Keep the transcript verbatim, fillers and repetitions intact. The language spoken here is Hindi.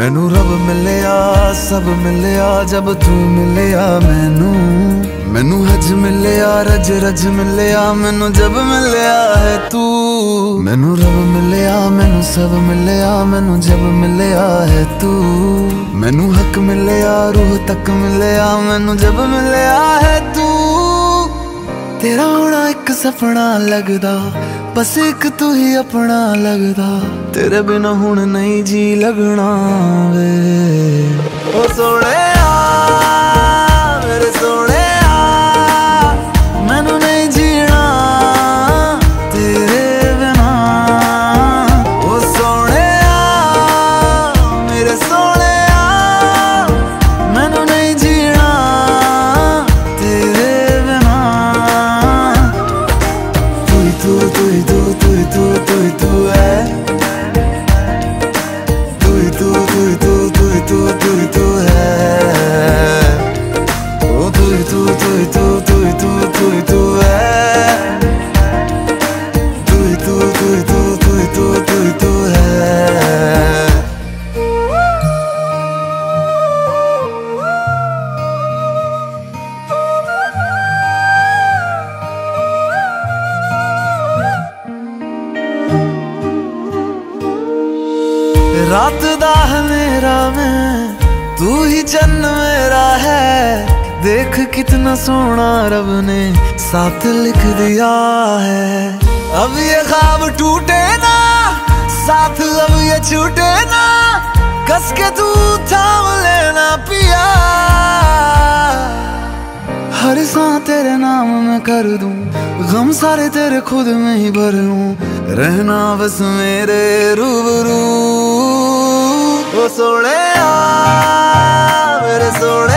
मैनू रब मिलिया सब मिलिया जब तू मिलिया मैनू। मैनू हज मिलिया रज रज मिलिया मैनू जब मिलिया है तू। मैनू रब मिलिया मैनू सब मिलिया मैनू जब मिलिया है तू। मैनू हक मिलिया रूह तक मिलिया मैनू जब मिलिया है तू। तेरा होना एक सपना लगदा बस एक तू ही अपना लगदा। तेरे बिना हुण नहीं जी लगना वे ओ सोने मेरे सोने मैनू नहीं जीना तेरे बिना। ओ सोने मेरे सोने मैनू नहीं जीना तेरे बिना। तू ही तू तू ही तू तू ही तू तू ही तू है। तू ही तू तू ही तू तू ही तू तू ही तू है। ओ तू ही तू तू ही तू तू ही तू तू ही तू है। तू ही तू तू ही तू तू ही तू तू ही तू है। रात दा मेरा मैं तू ही चन्न मेरा है। देख कितना सोना रब ने साथ लिख दिया है। अब ये ख्वाब टूटे ना साथ अब ये छूटे ना। कस के तू थाम लेना पिया। हर सांस तेरे नाम में कर दूं गम सारे तेरे खुद में ही भर लूं। रहना बस मेरे रूबरू ओ सोने मेरे सोने।